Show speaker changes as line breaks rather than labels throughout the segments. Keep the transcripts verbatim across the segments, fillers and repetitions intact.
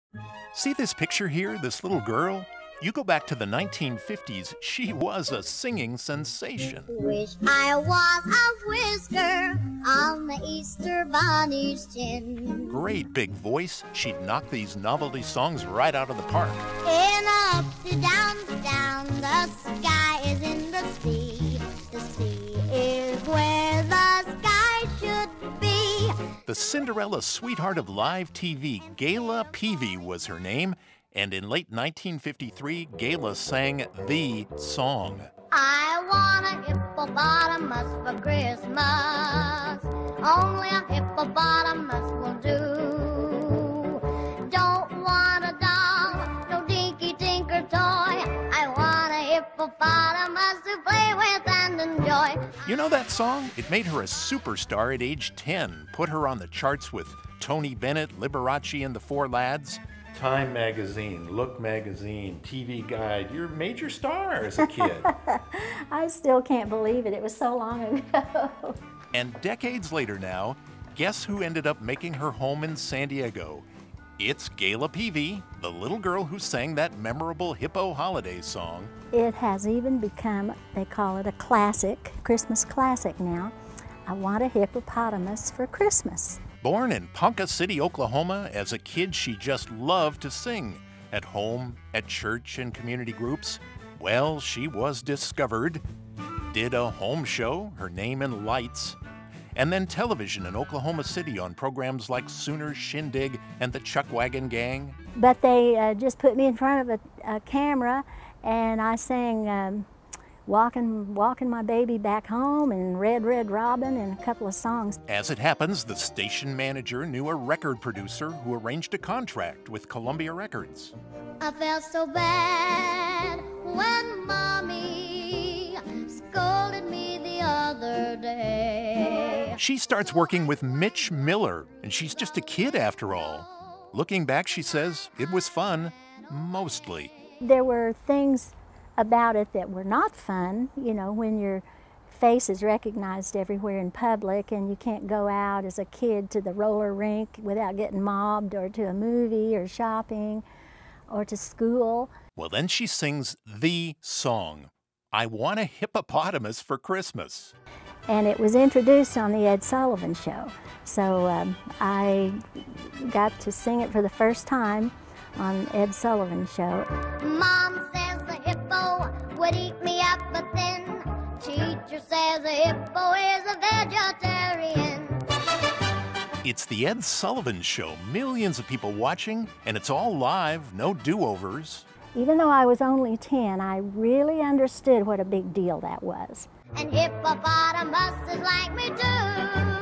See this picture here, this little girl? You go back to the nineteen fifties, she was a singing sensation.
Wish I was a whisker on the Easter Bunny's chin.
Great big voice, she'd knock these novelty songs right out of the park.
In up to down to down, the sky is in the sea. The sea is where the sky should be.
The Cinderella sweetheart of live T V, Gayla Peavy was her name. And in late nineteen fifty-three, Gayla sang the song.
I want a hippopotamus for Christmas. Only a hippopotamus will do. Don't want a doll, no dinky tinker toy. I want a hippopotamus to play with and enjoy.
You know that song? It made her a superstar at age ten, put her on the charts with Tony Bennett, Liberace, and the Four Lads. Time Magazine, Look Magazine, T V Guide, you're a major star as a kid.
I still can't believe it. It was so long ago.
And decades later now, guess who ended up making her home in San Diego? It's Gayla Peavy, the little girl who sang that memorable Hippo holiday song.
It has even become, they call it a classic, Christmas classic now. I want a hippopotamus for Christmas.
Born in Ponca City, Oklahoma, as a kid she just loved to sing. At home, at church, and community groups. Well, she was discovered. Did a home show, her name in lights. And then television in Oklahoma City on programs like Sooner Shindig and the Chuck Wagon Gang.
But they uh, just put me in front of a, a camera and I sang um, Walking, walking my baby back home and Red, Red Robin and a couple of songs.
As it happens, the station manager knew a record producer who arranged a contract with Columbia Records.
I felt so bad when Mommy scolded me the other day.
She starts working with Mitch Miller, and she's just a kid after all. Looking back, she says, it was fun, mostly.
There were things about it that were not fun, you know, when your face is recognized everywhere in public and you can't go out as a kid to the roller rink without getting mobbed, or to a movie or shopping or to school.
Well, then she sings the song, I Want a Hippopotamus for Christmas.
And it was introduced on the Ed Sullivan Show. So um, I got to sing it for the first time on Ed Sullivan Show.
Mom says the hippo would eat me up, but then teacher says a hippo is a vegetarian.
It's the Ed Sullivan Show. Millions of people watching, and it's all live, no do-overs.
Even though I was only ten, I really understood what a big deal that was.
And hippopotamuses like me too.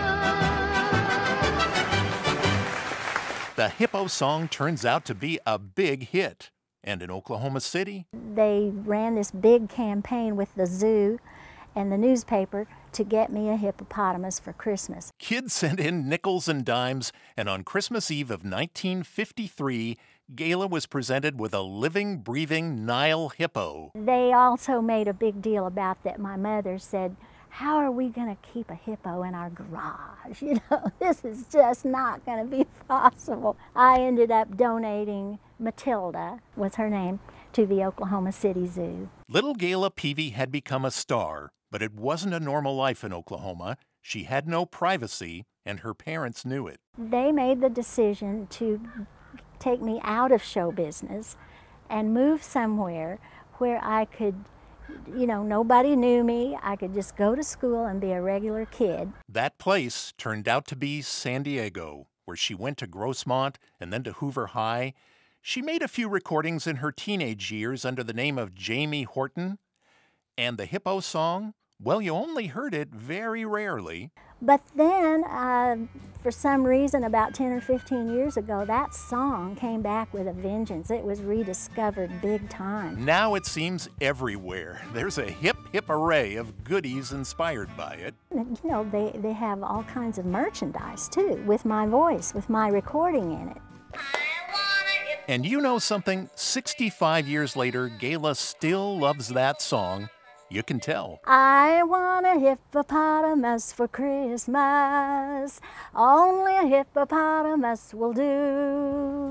The Hippo song turns out to be a big hit. And in Oklahoma City,
they ran this big campaign with the zoo and the newspaper to get me a hippopotamus for Christmas.
Kids sent in nickels and dimes, and on Christmas Eve of nineteen fifty-three, Gayla was presented with a living, breathing Nile hippo.
They also made a big deal about that. My mother said, how are we going to keep a hippo in our garage? You know, this is just not going to be possible. I ended up donating Matilda, was her name, to the Oklahoma City Zoo.
Little Gayla Peavy had become a star, but it wasn't a normal life in Oklahoma. She had no privacy, and her parents knew it.
They made the decision to take me out of show business and move somewhere where I could, you know, nobody knew me. I could just go to school and be a regular kid.
That place turned out to be San Diego, where she went to Grossmont and then to Hoover High. She made a few recordings in her teenage years under the name of Jamie Horton. And the Hippo song, well, you only heard it very rarely.
But then, uh, for some reason, about ten or fifteen years ago, that song came back with a vengeance. It was rediscovered big time.
Now it seems everywhere. There's a hip, hip array of goodies inspired by it.
You know, they, they have all kinds of merchandise, too, with my voice, with my recording in it.
And you know something? sixty-five years later, Gayla still loves that song. You can tell.
I want a hippopotamus for Christmas. Only a hippopotamus will do.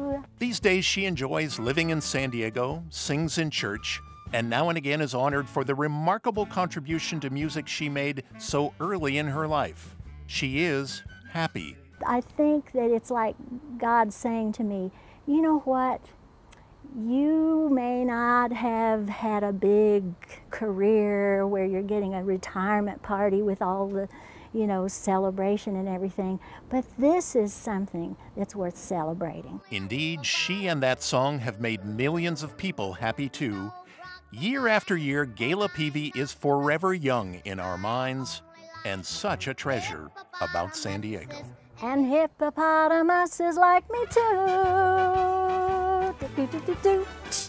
These days, she enjoys living in San Diego, sings in church, and now and again is honored for the remarkable contribution to music she made so early in her life. She is happy.
I think that it's like God saying to me, you know what? You may not have had a big career where you're getting a retirement party with all the, you know, celebration and everything, but this is something that's worth celebrating.
Indeed, she and that song have made millions of people happy too. Year after year, Gayla Peavy is forever young in our minds and such a treasure about San Diego.
And hippopotamuses like me too. Do, do, do, do, do.